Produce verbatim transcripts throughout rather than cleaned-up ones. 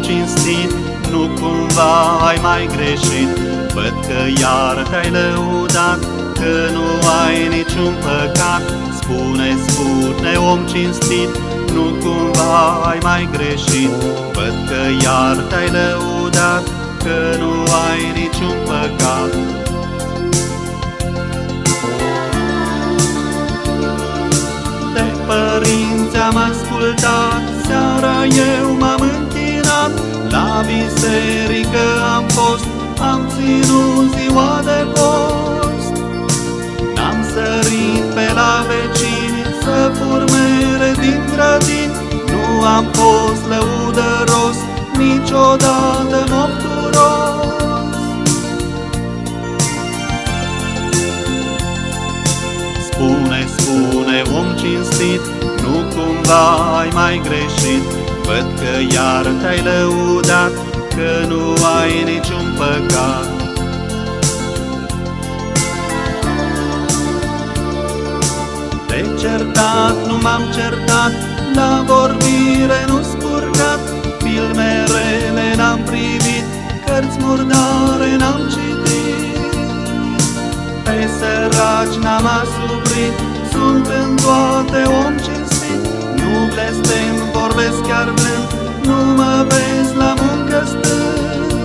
cinstit, nu cumva ai mai greșit. Văd că iar te-ai lăudat, că nu ai niciun păcat. Spune, spune, om cinstit, nu cumva ai mai greșit. Văd că iar te-ai lăudat, că nu ai niciun păcat. De părinți am ascultat, seara eu m-am închinat. La biserică am fost, am ținut ziua de post. N-am sărit pe la vecini să fur mere din grădini. Nu am fost lăudăros, niciodată mofturos. Spune, spune, om cinstit, nu cumva ai mai greșit. Văd că iar te-ai lăudat, că nu ai niciun păcat. De certat nu m-am certat, la vorbire nu spurcat. Filme rele n-am privit, cărți murdare n-am citit. Pe săraci n-am asuprit, sunt în toate om cinstit. Nu blestem, vorbesc chiar blând, nu mă vezi la muncă stând.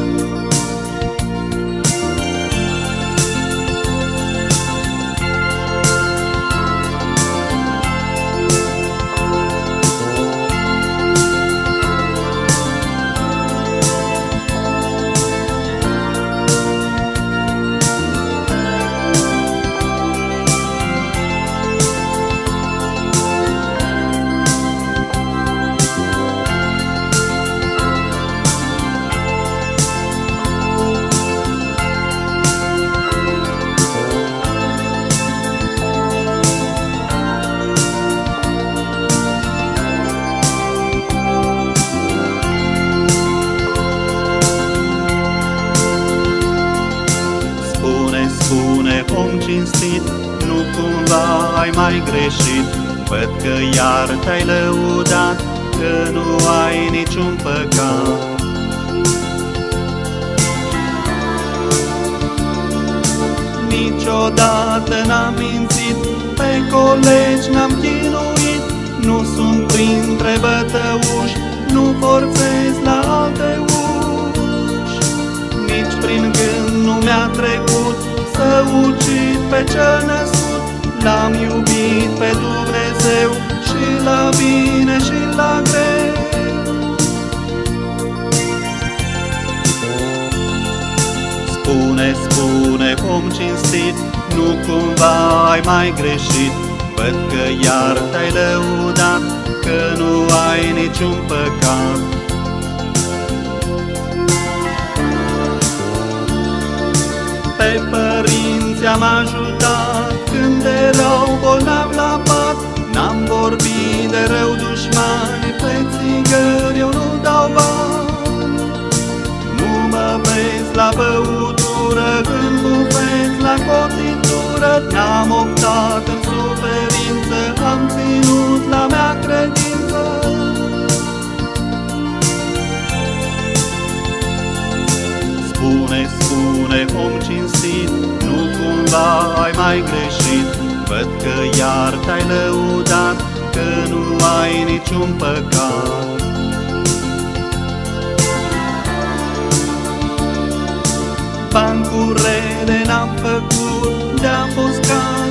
Spune, om cinstit, nu cumva ai mai greșit. Văd că iar te-ai lăudat, că nu ai niciun păcat. Niciodată n-am mințit, pe colegi n-am chinuit. Nu sunt printre bătăuși, nu forțez la alte uși. Nici prin gând nu mi-a trecut să ucid pe cel născut. L-am iubit pe Dumnezeu și la bine și la greu. Spune, spune, om cinstit, nu cumva ai mai greșit. Văd că iar te-ai lăudat, că nu ai niciun păcat. Pe părinți am ajutat când erau bolnavi la pat. N-am vorbit de rău dușmani, pe țigări eu nu dau bani. Nu mă vezi la băutură, în bufet, la cotitură. N-am optat în suferință, am ținut la mea credință. Spune, spune, om cinstit, nu cumva ai mai greșit. Văd că iar te-ai lăudat, că nu ai niciun păcat. Bani cu rele n-am făcut, de-am fost ca